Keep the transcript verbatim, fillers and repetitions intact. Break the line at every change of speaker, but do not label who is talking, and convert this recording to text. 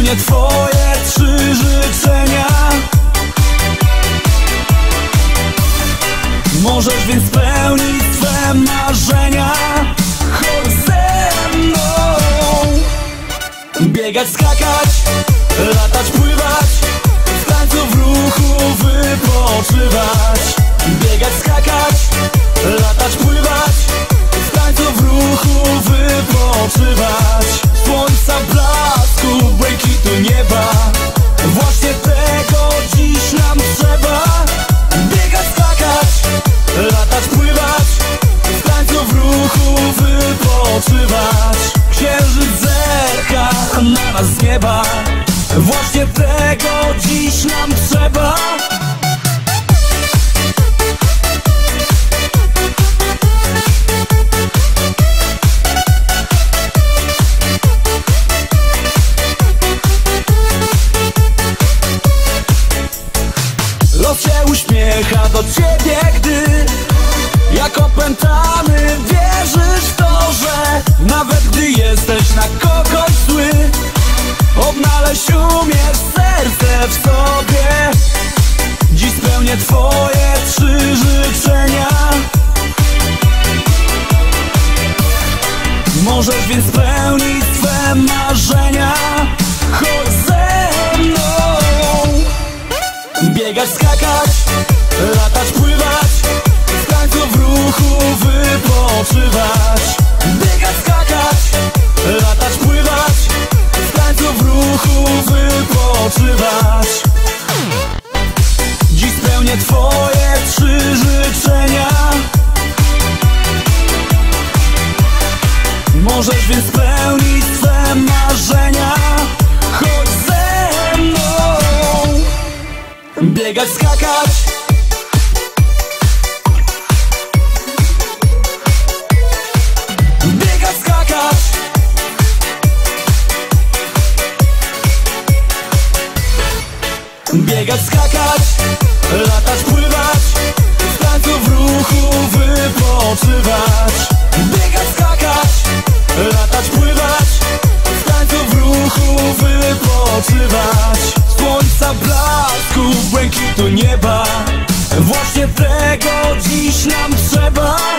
spełnię twoje trzy życzenia. Możesz więc spełnić swe marzenia. Chodź ze mną. Biegać, skakać, latać, pływać, w tańcu, w ruchu wypoczywać. Biegać, skakać, latać, pływać, w tańcu, w ruchu wypoczywać. Słońca blasku, błękitu nieba, właśnie tego dziś nam trzeba. Biegać, skakać, latać, pływać, w tańcu, w ruchu wypoczywać. Księżyc zerka na nas z nieba, właśnie tego dziś nam trzeba. Los się uśmiecha do ciebie, gdy jak opętany wierzysz w to, że nawet gdy jesteś na kogoś zły, odnaleźć umiesz serce w sobie. Dziś spełnię twoje trzy życzenia. Możesz więc spełnić swe marzenia. Chodź ze mną. Biegać, skakać, latać, pływać, w tańcu, w ruchu wypoczywać. Biegać, skakać, latać, pływać, w tańcu, w ruchu wypoczywać. Dziś spełnię twoje trzy życzenia. Możesz więc spełnić swe marzenia. Chodź ze mną. Biegać, skakać, biegać, skakać, biegać, skakać, latać, pływać, w tańcu, w ruchu wypoczywać. Biegać, skakać, latać, pływać, w tańcu, w ruchu wypoczywać. Słońca blasku, błękitu nieba, właśnie tego dziś nam trzeba.